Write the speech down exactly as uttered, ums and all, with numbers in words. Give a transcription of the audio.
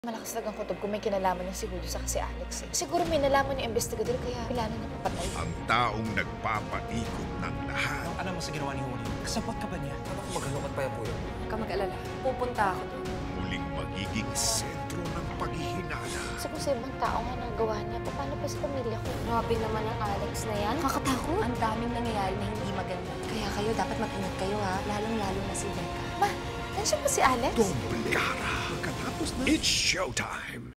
Malakas talagang kutob kung may kinalaman ng si Julio sa si Alex. Eh. Siguro may nalaman ng investigador kaya plano niya papatay. Ang taong nagpapaikot ng lahat. Ano mo sa ginawa ni Julio? Kasabot ka ba niya? Ano kung maghalungat pa yung puyo? Huwag ka mag-alala. Pupunta ako doon. Muling magiging sentro ng paghihinala. Kasi kung sa ibang tao nga nagawa niya, paano pa sa pamilya ko? Grabe naman ang Alex na yan. Nakakatakot. Ang daming nangyayari na hindi maganda. Kaya kayo, dapat mag-ingat kayo ha. Lalong-lalo na si Becca. Ma, nandiyan ba si Alex? Doble cara. Pagkatapos na... It's showtime!